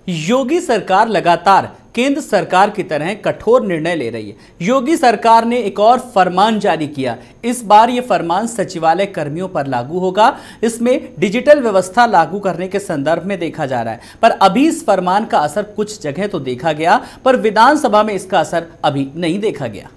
योगी सरकार लगातार केंद्र सरकार की तरह कठोर निर्णय ले रही है। योगी सरकार ने एक और फरमान जारी किया। इस बार यह फरमान सचिवालय कर्मियों पर लागू होगा। इसमें डिजिटल व्यवस्था लागू करने के संदर्भ में देखा जा रहा है, पर अभी इस फरमान का असर कुछ जगह तो देखा गया, पर विधानसभा में इसका असर अभी नहीं देखा गया।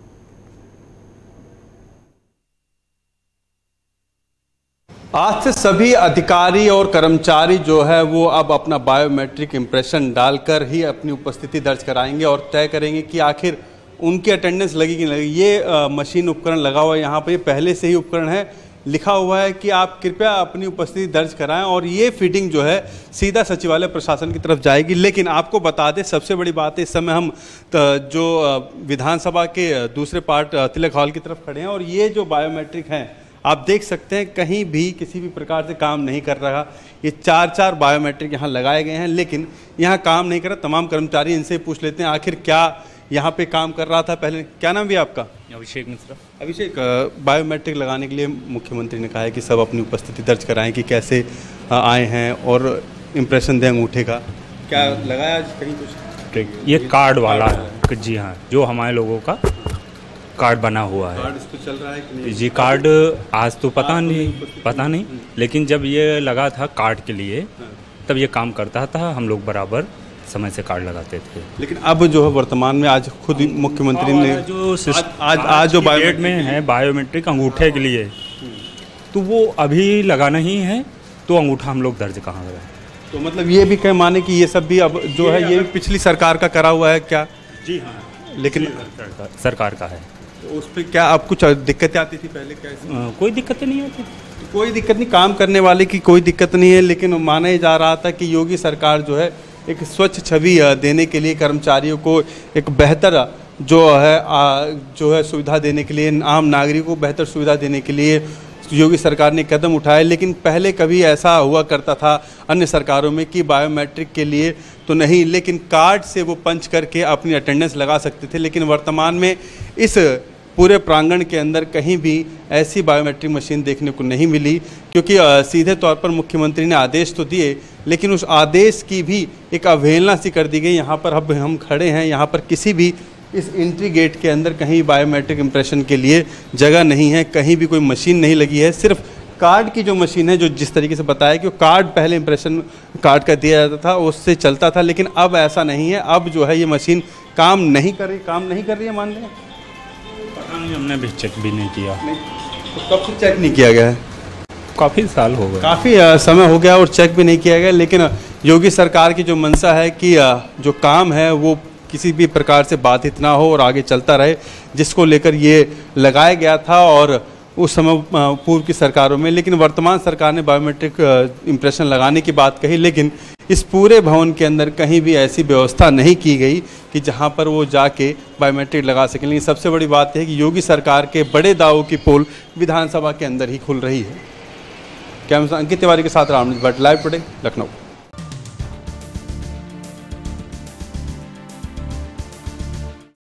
आज से सभी अधिकारी और कर्मचारी जो है वो अब अपना बायोमेट्रिक इंप्रेशन डालकर ही अपनी उपस्थिति दर्ज कराएंगे और तय करेंगे कि आखिर उनकी अटेंडेंस लगी कि नहीं लगी। ये मशीन उपकरण लगा हुआ है यहाँ पर, ये पहले से ही उपकरण है, लिखा हुआ है कि आप कृपया अपनी उपस्थिति दर्ज कराएं और ये फीडिंग जो है सीधा सचिवालय प्रशासन की तरफ जाएगी। लेकिन आपको बता दें, सबसे बड़ी बात है, इस समय हम जो विधानसभा के दूसरे पार्ट तिलक हॉल की तरफ खड़े हैं और ये जो बायोमेट्रिक हैं आप देख सकते हैं कहीं भी किसी भी प्रकार से काम नहीं कर रहा। ये चार बायोमेट्रिक यहाँ लगाए गए हैं, लेकिन यहाँ काम नहीं कर रहा। तमाम कर्मचारी इनसे पूछ लेते हैं आखिर क्या यहाँ पे काम कर रहा था पहले। क्या नाम भी आपका? अभिषेक मिश्रा। अभिषेक, बायोमेट्रिक लगाने के लिए मुख्यमंत्री ने कहा है कि सब अपनी उपस्थिति दर्ज कराएं कि कैसे आए हैं और इम्प्रेशन दें अंगूठे का। क्या लगाया आज कहीं कुछ? ये कार्ड वाला है जी हाँ, जो हमारे लोगों का कार्ड बना हुआ है। कार्ड इस पर चल रहा है कि नहीं? जी कार्ड आज तो पता नहीं, लेकिन जब ये लगा था कार्ड के लिए तब ये काम करता था। हम लोग बराबर समय से कार्ड लगाते थे। लेकिन अब जो है वर्तमान में आज खुद मुख्यमंत्री ने जो आज जो बायोमेट्रिक में है बायोमेट्रिक अंगूठे के लिए, तो वो अभी लगाना ही है, तो अंगूठा हम लोग दर्ज कहाँ करें? तो मतलब ये भी कह माने कि ये सब भी अब जो है ये पिछली सरकार का करा हुआ है क्या? जी हाँ, लेकिन सरकार का है। तो उस पर क्या अब कुछ दिक्कतें आती थी पहले? क्या कोई दिक्कतें नहीं आती? कोई दिक्कत नहीं, काम करने वाले की कोई दिक्कत नहीं है। लेकिन माना ही जा रहा था कि योगी सरकार जो है एक स्वच्छ छवि देने के लिए, कर्मचारियों को एक बेहतर जो है सुविधा देने के लिए, आम नागरिकों को बेहतर सुविधा देने के लिए योगी सरकार ने कदम उठाए। लेकिन पहले कभी ऐसा हुआ करता था अन्य सरकारों में कि बायोमेट्रिक के लिए तो नहीं, लेकिन कार्ड से वो पंच करके अपनी अटेंडेंस लगा सकते थे। लेकिन वर्तमान में इस पूरे प्रांगण के अंदर कहीं भी ऐसी बायोमेट्रिक मशीन देखने को नहीं मिली, क्योंकि सीधे तौर पर मुख्यमंत्री ने आदेश तो दिए, लेकिन उस आदेश की भी एक अवहेलना सी कर दी गई। यहाँ पर अब हम खड़े हैं, यहाँ पर किसी भी इस एंट्री गेट के अंदर कहीं बायोमेट्रिक इंप्रेशन के लिए जगह नहीं है, कहीं भी कोई मशीन नहीं लगी है। सिर्फ कार्ड की जो मशीन है, जो जिस तरीके से बताया कि वो कार्ड पहले इंप्रेशन कार्ड का दिया जाता था, उससे चलता था, लेकिन अब ऐसा नहीं है। अब जो है ये मशीन काम नहीं कर रही है मान लें। पता नहीं, हमने भी चेक भी नहीं किया। तो कब से चेक नहीं किया गया है? काफ़ी साल हो गए, काफ़ी समय हो गया और चेक भी नहीं किया गया। लेकिन योगी सरकार की जो मंशा है कि जो काम है वो किसी भी प्रकार से बाधित ना हो और आगे चलता रहे, जिसको लेकर ये लगाया गया था और उस समय पूर्व की सरकारों में। लेकिन वर्तमान सरकार ने बायोमेट्रिक इंप्रेशन लगाने की बात कही, लेकिन इस पूरे भवन के अंदर कहीं भी ऐसी व्यवस्था नहीं की गई कि जहां पर वो जाके बायोमेट्रिक लगा सकें। लेकिन सबसे बड़ी बात है कि योगी सरकार के बड़े दावों की पोल विधानसभा के अंदर ही खुल रही है। कैमरा अंकित तिवारी के साथ रामनीत भट्ट, लाइव टुडे, लखनऊ।